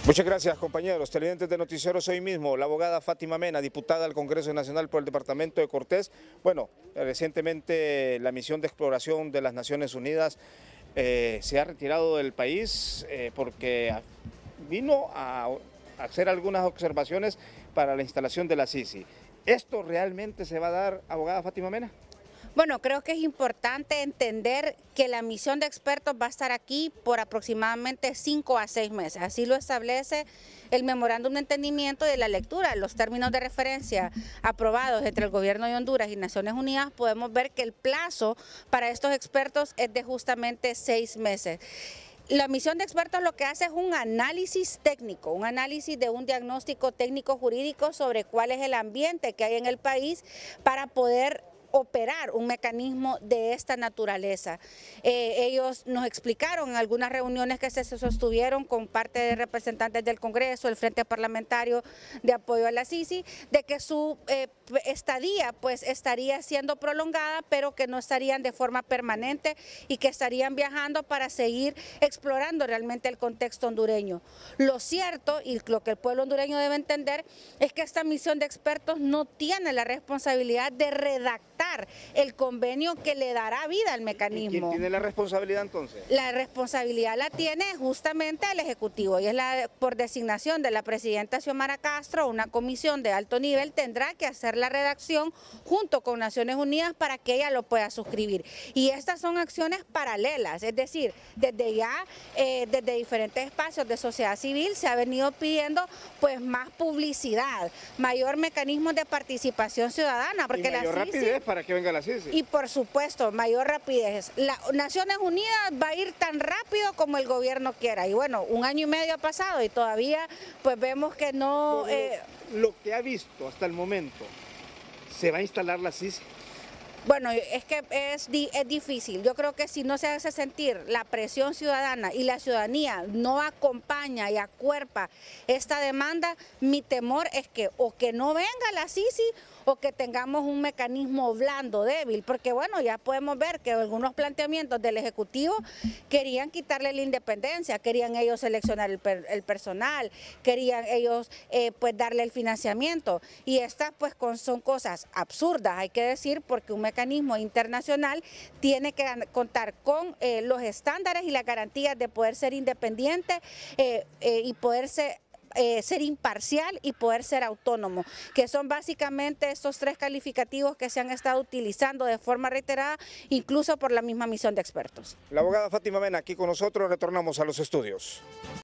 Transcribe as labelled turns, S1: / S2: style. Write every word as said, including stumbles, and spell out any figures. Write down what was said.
S1: Muchas gracias, compañeros. Televidentes de Noticieros hoy mismo, la abogada Fátima Mena, diputada al Congreso Nacional por el Departamento de Cortés. Bueno, recientemente la misión de exploración de las Naciones Unidas eh, se ha retirado del país eh, porque vino a hacer algunas observaciones para la instalación de la Sisi. ¿Esto realmente se va a dar, abogada Fátima Mena?
S2: Bueno, creo que es importante entender que la misión de expertos va a estar aquí por aproximadamente cinco a seis meses. Así lo establece el memorándum de entendimiento de la lectura. Los términos de referencia aprobados entre el gobierno de Honduras y Naciones Unidas, podemos ver que el plazo para estos expertos es de justamente seis meses. La misión de expertos lo que hace es un análisis técnico, un análisis de un diagnóstico técnico jurídico sobre cuál es el ambiente que hay en el país para poder operar un mecanismo de esta naturaleza. Eh, ellos nos explicaron en algunas reuniones que se sostuvieron con parte de representantes del Congreso, el Frente Parlamentario de Apoyo a la Sisi, de que su eh, estadía pues estaría siendo prolongada, pero que no estarían de forma permanente y que estarían viajando para seguir explorando realmente el contexto hondureño. Lo cierto, y lo que el pueblo hondureño debe entender, es que esta misión de expertos no tiene la responsabilidad de redactar el convenio que le dará vida al mecanismo.
S1: ¿Quién tiene la responsabilidad entonces?
S2: La responsabilidad la tiene justamente el Ejecutivo y es la por designación de la presidenta Xiomara Castro. Una comisión de alto nivel tendrá que hacer la redacción junto con Naciones Unidas para que ella lo pueda suscribir. Y estas son acciones paralelas, es decir, desde ya, eh, desde diferentes espacios de sociedad civil se ha venido pidiendo pues más publicidad, mayor mecanismo de participación ciudadana. Porque
S1: y mayor
S2: la
S1: rapidez para que venga la Sisi.
S2: Y por supuesto, mayor rapidez. La Naciones Unidas va a ir tan rápido como el gobierno quiera. Y bueno, un año y medio ha pasado y todavía pues vemos que no...
S1: Lo,
S2: eh...
S1: lo que ha visto hasta el momento, ¿se va a instalar la Sisi?
S2: Bueno, es que es, es difícil. Yo creo que si no se hace sentir la presión ciudadana y la ciudadanía no acompaña y acuerpa esta demanda, mi temor es que o que no venga la Sisi o que tengamos un mecanismo blando, débil, porque bueno, ya podemos ver que algunos planteamientos del Ejecutivo querían quitarle la independencia, querían ellos seleccionar el, per, el personal, querían ellos eh, pues darle el financiamiento, y estas pues con, son cosas absurdas, hay que decir, porque un mecanismo internacional tiene que contar con eh, los estándares y las garantías de poder ser independiente eh, eh, y poder ser Eh, ser imparcial y poder ser autónomo, que son básicamente estos tres calificativos que se han estado utilizando de forma reiterada, incluso por la misma misión de expertos.
S1: La abogada Fátima Mena aquí con nosotros, retornamos a los estudios.